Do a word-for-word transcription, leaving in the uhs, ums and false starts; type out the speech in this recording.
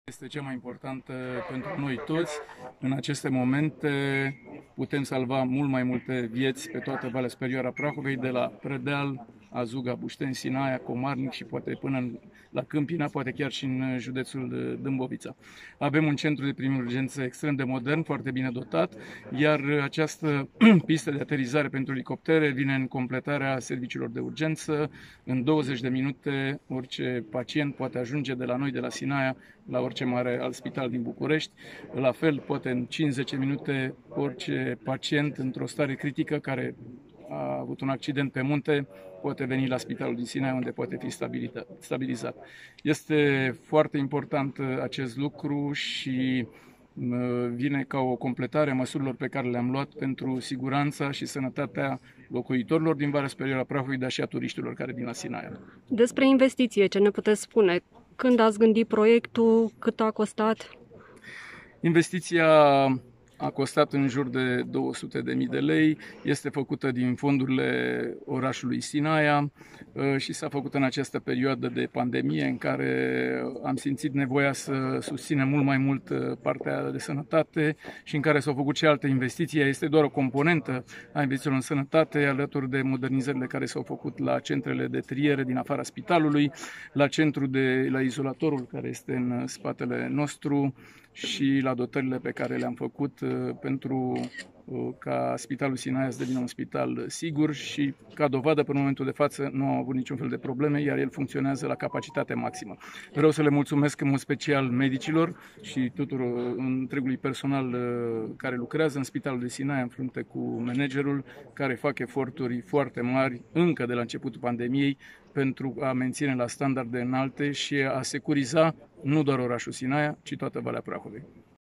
Este cea mai importantă pentru noi toți. În aceste momente putem salva mult mai multe vieți pe toată Valea Superioară a Prahovei, de la Predeal, Azuga, Bușteni, Sinaia, Comarnic și poate până în, la Câmpina, poate chiar și în județul Dâmbovița. Avem un centru de primă urgență extrem de modern, foarte bine dotat, iar această pistă de aterizare pentru elicoptere vine în completarea serviciilor de urgență. În douăzeci de minute orice pacient poate ajunge de la noi, de la Sinaia, la orice mare alt spital din București. La fel, poate în cinci zece minute orice pacient într-o stare critică care a avut un accident pe munte poate veni la spitalul din Sinaia, unde poate fi stabilizat. Este foarte important acest lucru și vine ca o completare a măsurilor pe care le-am luat pentru siguranța și sănătatea locuitorilor din Valea Superioară a Prahovei, dar și a turiștilor care vin la Sinaia. Despre investiție, ce ne puteți spune? Când ați gândit proiectul? Cât a costat? Investiția a costat în jur de două sute de mii de lei, este făcută din fondurile orașului Sinaia și s-a făcut în această perioadă de pandemie în care am simțit nevoia să susținem mult mai mult partea de sănătate și în care s-au făcut și alte investiții. Este doar o componentă a investițiilor în sănătate, alături de modernizările care s-au făcut la centrele de triere din afara spitalului, la centru de la izolatorul care este în spatele nostru și la dotările pe care le-am făcut pentru ca Spitalul Sinaia să devină un spital sigur și, ca dovadă, până în momentul de față nu au avut niciun fel de probleme, iar el funcționează la capacitate maximă. Vreau să le mulțumesc în mod special medicilor și tuturor întregului personal care lucrează în Spitalul de Sinaia în frunte cu managerul, care fac eforturi foarte mari încă de la începutul pandemiei pentru a menține la standarde înalte și a securiza nu doar orașul Sinaia, ci toată Valea Prahovei.